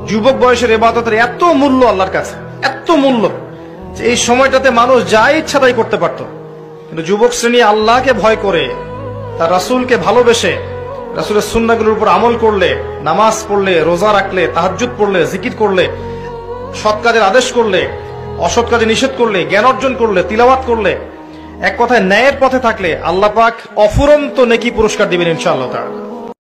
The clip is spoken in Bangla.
যুবক বয়সের ইবাদতের এত মূল্য আল্লাহর কাছে, এত মূল্য যে এই সময়টাতে মানুষ যা ইচ্ছা তাই করতে পারত। কিন্তু যুবক শ্রেণী আল্লাহকে ভয় করে, তার রাসূলকে ভালোবেসে, রাসূলের সুন্নাহগুলোর উপর আমল করলে, নামাজ পড়লে, রোজা রাখলে, তাহাজ্জুদ পড়লে, জিকির করলে, সৎ কাজের আদেশ করলে, অসৎ কাজে নিষেধ করলে, জ্ঞান অর্জন করলে, তিলাওয়াত করলে, এক কথায় ন্যায়ের পথে থাকলে আল্লাহ পাক অফুরন্ত নেকি পুরস্কার দিবেন ইনশাআল্লাহ তাআলা।